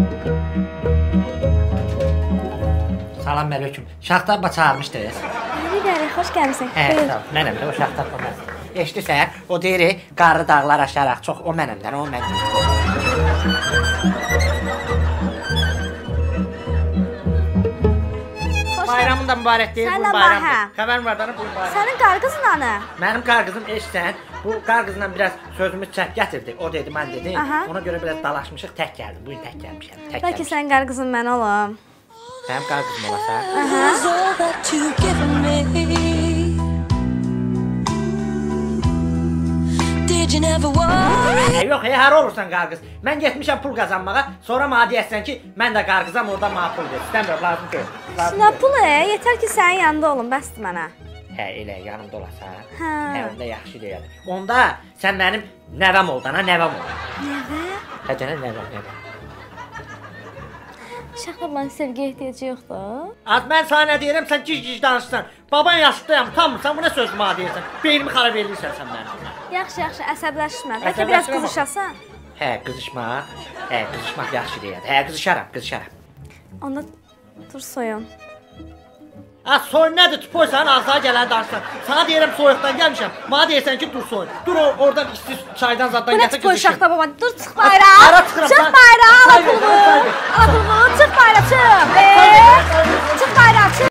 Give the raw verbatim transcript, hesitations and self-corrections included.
Salam əleykum. Şaxtabba çağırmışdınız. Hadi gəlir, xoş gəlmisən. Hə, tamam. Mənəm də o Şaxtabba mən. Eşidirsən? O deyir, qarlı dağlar aşaraq çox o mənimdən, o mənim. Bayramın da mübarək deyil, bu bayramdır. Xəbər var da, bu bayram. Sənin qar qızın anı? Mənim qar qızım eşsən, bu qar qızla biraz sözümüz çək gətirdi. O dedi, mən dedim. Ona görə biraz dalaşmışıq, tək gəldim. Bu gün tək gəlmişəm. Bəlkə sənin qar qızın mən olum. Mənim qar qızım olasan. Yox, hər olursan qar qız. Mən getmişəm pul qazanmağa, sonra mənə deyəsən ki, mən də qar qızam, orada mənə pul ver. İstəmirəm, lazım deyil. Nə pulu? Yetər ki, sənin yanında olum, bəsdir mənə. Hə, elə yanımda olasan. Hə, onda yaxşı deyəlim. Onda sən mənim nəvəm ol, dana nəvəm ol. Nəvə? Hə, canım, nəvəm, nəvəm. Şaxtabbanın sevgiyə ehtiyacı yoxdur. Az mən sana nə deyirəm, sən gic-gic danışsan. Baban yaşlıdayam, utanmırsan, bu nə söz mənə deyirsən? Beynimi xarab edirsən sən mənim. Yaxşı, yaxşı, əsəbləşmə. Bəlkə biraz qızışasan. Hə, qızışmaq. Hə, qızışmaq yaxşı deyədir. Hə, qızışaram, qızışaram. Onda dur soyun. Ha, soyun nədir? Tupoysan, ağzına gələn danışsan. Sana deyirəm soyuqdan gəlmişəm. Mənə deyirsən ki, dur soyun. Dur oradan isti çaydan zaddan gətir qızışım. Bu nə tupoy Şaxtabba? Dur, çıx bayrağa. Ara çıxıram. Çıx bayrağa, ala pulunu. Ala pulunu, çıx bayrağa, çıx. Çıx bayrağa, çıx.